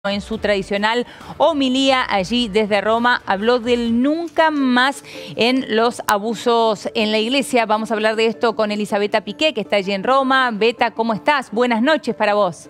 En su tradicional homilía allí desde Roma, habló del nunca más en los abusos en la iglesia. Vamos a hablar de esto con Elisabetta Piqué, que está allí en Roma. Beta, ¿cómo estás? Buenas noches para vos.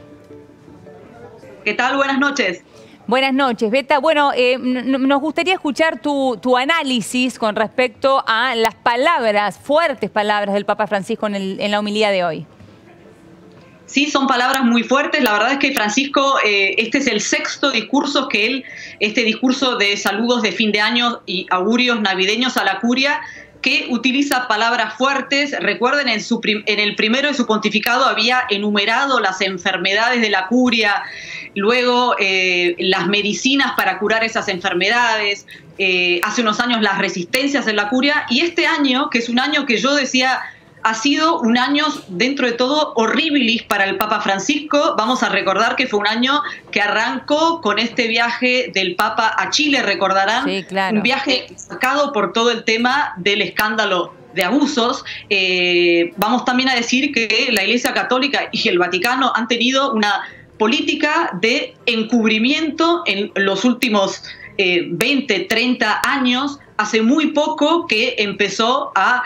¿Qué tal? Buenas noches. Buenas noches, Beta. Bueno, nos gustaría escuchar tu análisis con respecto a las palabras, fuertes palabras del Papa Francisco en la homilía de hoy. Sí, son palabras muy fuertes. La verdad es que Francisco, este es el sexto discurso que él, este discurso de saludos de fin de año y augurios navideños a la curia, que utiliza palabras fuertes. Recuerden, en el primero de su pontificado había enumerado las enfermedades de la curia, luego las medicinas para curar esas enfermedades, hace unos años las resistencias en la curia, y este año, que es un año que yo decía ha sido un año, dentro de todo, horribilis para el Papa Francisco. Vamos a recordar que fue un año que arrancó con este viaje del Papa a Chile, recordarán, sí, claro. Un viaje marcado por todo el tema del escándalo de abusos. Vamos también a decir que la Iglesia Católica y el Vaticano han tenido una política de encubrimiento en los últimos 20, 30 años. Hace muy poco que empezó a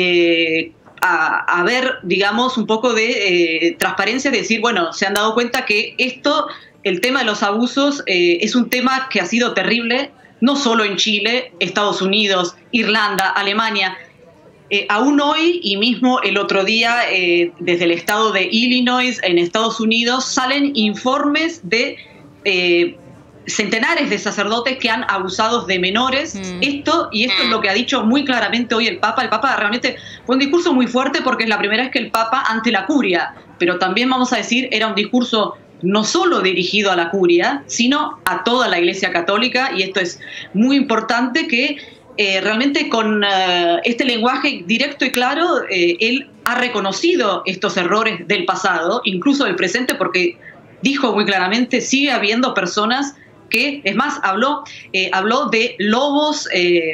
ver, digamos, un poco de transparencia, de decir, bueno, se han dado cuenta que el tema de los abusos es un tema que ha sido terrible, no solo en Chile, Estados Unidos, Irlanda, Alemania. Aún hoy, y mismo el otro día, desde el estado de Illinois, en Estados Unidos, salen informes de centenares de sacerdotes que han abusado de menores. Esto es lo que ha dicho muy claramente hoy el Papa. El Papa realmente fue un discurso muy fuerte porque es la primera vez que el Papa ante la curia, pero también vamos a decir, era un discurso no solo dirigido a la curia, sino a toda la Iglesia Católica, y esto es muy importante que realmente con este lenguaje directo y claro, él ha reconocido estos errores del pasado, incluso del presente, porque dijo muy claramente, sigue habiendo personas que, es más, habló de lobos,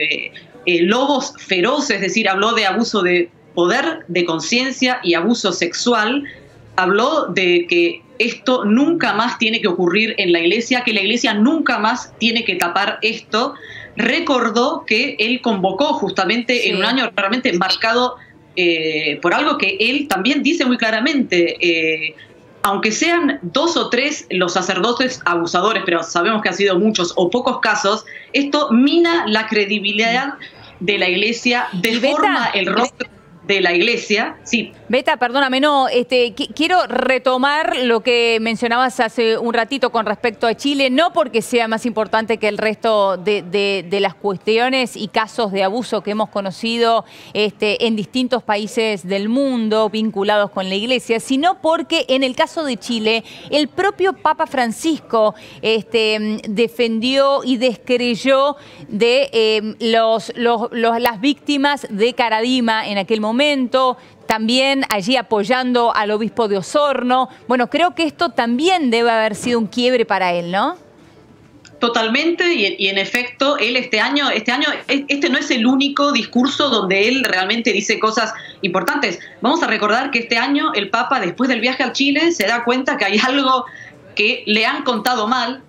lobos feroces, es decir, habló de abuso de poder, de conciencia y abuso sexual. Habló de que esto nunca más tiene que ocurrir en la Iglesia, que la Iglesia nunca más tiene que tapar esto. Recordó que él convocó justamente en un año realmente marcado por algo que él también dice muy claramente, aunque sean 2 o 3 los sacerdotes abusadores, pero sabemos que han sido muchos o pocos casos, esto mina la credibilidad de la Iglesia, deforma el rostro de la Iglesia. Sí. Beta, perdóname, quiero retomar lo que mencionabas hace un ratito con respecto a Chile, no porque sea más importante que el resto de las cuestiones y casos de abuso que hemos conocido en distintos países del mundo vinculados con la Iglesia, sino porque en el caso de Chile, el propio Papa Francisco defendió y descreyó de las víctimas de Caradima en aquel momento, también allí apoyando al obispo de Osorno. Bueno, creo que esto también debe haber sido un quiebre para él, ¿no? Totalmente, y en efecto, él este año no es el único discurso donde él realmente dice cosas importantes. Vamos a recordar que este año el Papa, después del viaje a Chile, se da cuenta que hay algo que le han contado mal,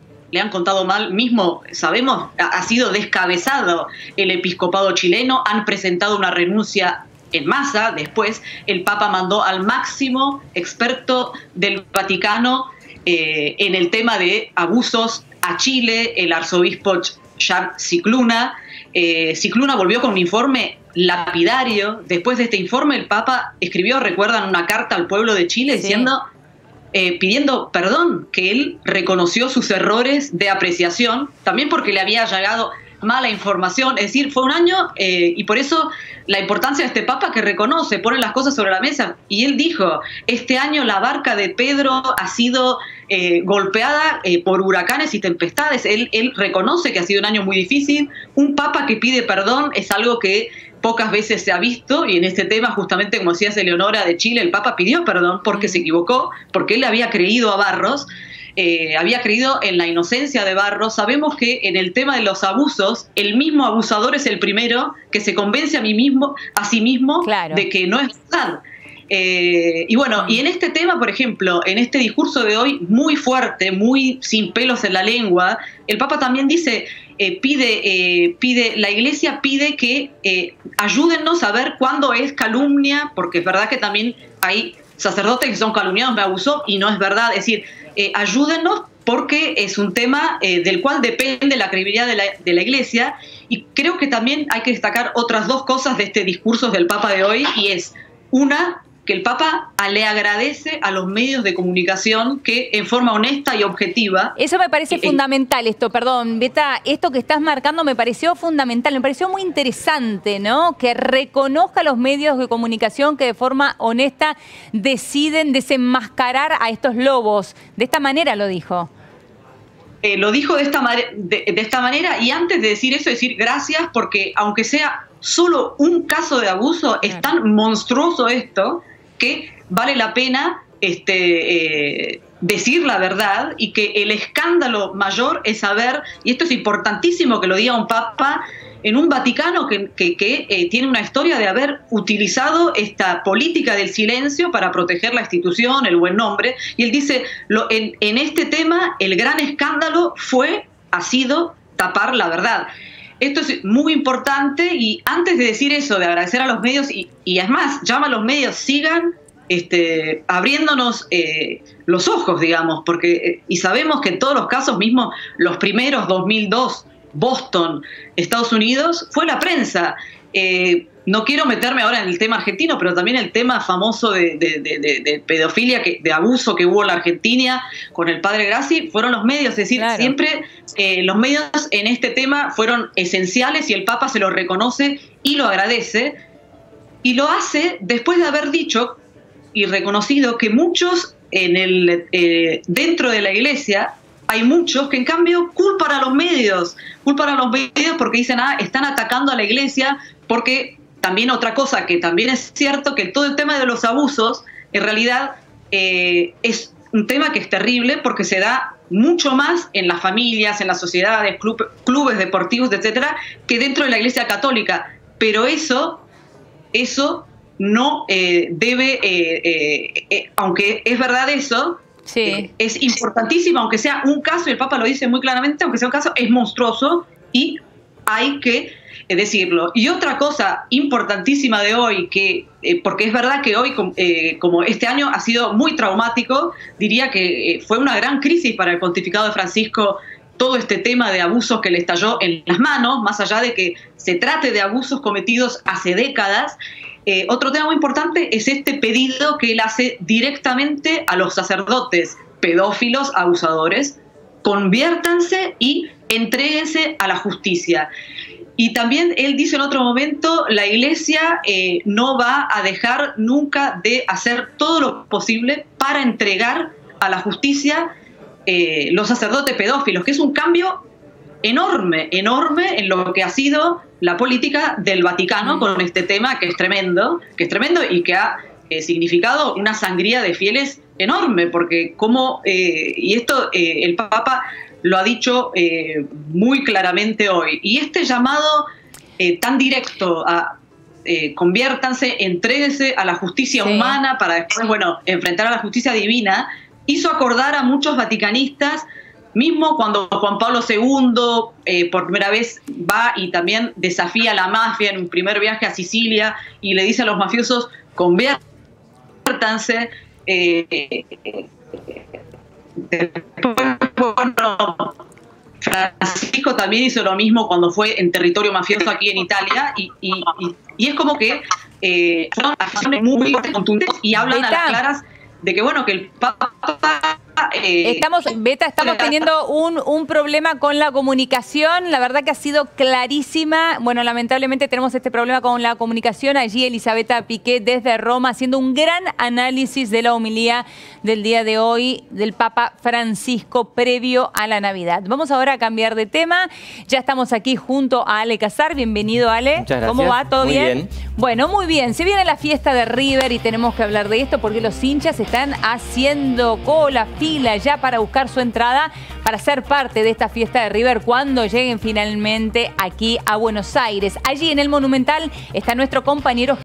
mismo, sabemos, ha sido descabezado el episcopado chileno, han presentado una renuncia en masa. Después el Papa mandó al máximo experto del Vaticano en el tema de abusos a Chile, el arzobispo Charles Cicluna. Cicluna volvió con un informe lapidario. Después de este informe el Papa escribió, recuerdan, una carta al pueblo de Chile diciendo, pidiendo perdón, que él reconoció sus errores de apreciación, también porque le había llegado mala información. Es decir, fue un año y por eso la importancia de este Papa, que reconoce, pone las cosas sobre la mesa. Y él dijo, este año la barca de Pedro ha sido golpeada por huracanes y tempestades. Él reconoce que ha sido un año muy difícil. Un Papa que pide perdón es algo que pocas veces se ha visto, y en este tema, justamente como decías, Eleonora, de Chile, el Papa pidió perdón porque se equivocó, porque él había creído a Barros, había creído en la inocencia de Barros. Sabemos que en el tema de los abusos, el mismo abusador es el primero que se convence a sí mismo claro, de que no es verdad. Y bueno, y en este tema, por ejemplo, en este discurso de hoy, muy fuerte, muy sin pelos en la lengua, el Papa también dice, la Iglesia pide que ayúdennos a ver cuándo es calumnia, porque es verdad que también hay sacerdotes que son calumniados, me abusó, y no es verdad. Es decir, ayúdennos porque es un tema del cual depende la credibilidad de la Iglesia. Y creo que también hay que destacar otras dos cosas de este discurso del Papa de hoy, y es una, que el Papa le agradece a los medios de comunicación que en forma honesta y objetiva... Eso me parece fundamental, perdón, Beta, esto que estás marcando me pareció fundamental, me pareció muy interesante, ¿no? Que reconozca a los medios de comunicación que de forma honesta deciden desenmascarar a estos lobos. De esta manera lo dijo. Lo dijo de esta manera, y antes de decir eso, decir gracias, porque aunque sea solo un caso de abuso, es tan monstruoso esto que vale la pena decir la verdad, y que el escándalo mayor es saber, y esto es importantísimo que lo diga un papa en un Vaticano que tiene una historia de haber utilizado esta política del silencio para proteger la institución, el buen nombre, y él dice, en este tema el gran escándalo ha sido tapar la verdad. Esto es muy importante, y antes de decir eso, de agradecer a los medios, y es más, llama a los medios, sigan abriéndonos los ojos, digamos, porque y sabemos que en todos los casos, mismo los primeros, 2002, Boston, Estados Unidos, fue la prensa. No quiero meterme ahora en el tema argentino, pero también el tema famoso de pedofilia, de abuso que hubo en la Argentina con el padre Grassi, fueron los medios. Es decir, siempre los medios en este tema fueron esenciales, y el Papa se lo reconoce y lo agradece, y lo hace después de haber dicho y reconocido que muchos dentro de la Iglesia hay muchos que en cambio culpan a los medios porque dicen, están atacando a la Iglesia, porque también otra cosa que también es cierto, que todo el tema de los abusos en realidad es un tema que es terrible, porque se da mucho más en las familias, en las sociedades, clubes deportivos, etcétera, que dentro de la Iglesia Católica. Pero eso no debe, aunque es verdad eso, es importantísimo, aunque sea un caso, y el Papa lo dice muy claramente, aunque sea un caso, es monstruoso y hay que decirlo. Y otra cosa importantísima de hoy, porque es verdad que hoy, como este año ha sido muy traumático, diría que fue una gran crisis para el pontificado de Francisco todo este tema de abusos que le estalló en las manos, más allá de que se trate de abusos cometidos hace décadas. Otro tema muy importante es este pedido que él hace directamente a los sacerdotes pedófilos, abusadores: conviértanse y entréguense a la justicia. Y también él dice en otro momento, la Iglesia no va a dejar nunca de hacer todo lo posible para entregar a la justicia los sacerdotes pedófilos, que es un cambio enorme en lo que ha sido la política del Vaticano con este tema, que es tremendo y que ha significado una sangría de fieles enorme, porque y esto el Papa lo ha dicho muy claramente hoy, y este llamado tan directo a conviértanse, entréguense a la justicia humana para después, enfrentar a la justicia divina, hizo acordar a muchos vaticanistas. Mismo cuando Juan Pablo II por primera vez va y también desafía a la mafia en un primer viaje a Sicilia y le dice a los mafiosos, conviértanse. Francisco también hizo lo mismo cuando fue en territorio mafioso aquí en Italia, y es como que son acciones muy contundentes y hablan a las claras de que, que el Papa... Estamos teniendo un problema con la comunicación. La verdad que ha sido clarísima. Bueno, lamentablemente tenemos este problema con la comunicación. Allí Elisabetta Piqué desde Roma haciendo un gran análisis de la homilía del día de hoy del Papa Francisco previo a la Navidad. Vamos ahora a cambiar de tema. Ya estamos aquí junto a Ale Casar. Bienvenido, Ale. Muchas gracias. ¿Cómo va? ¿Todo bien? Bueno, muy bien. Se viene la fiesta de River y tenemos que hablar de esto porque los hinchas están haciendo cola, fila ya para buscar su entrada para ser parte de esta fiesta de River cuando lleguen finalmente aquí a Buenos Aires. Allí en el Monumental está nuestro compañero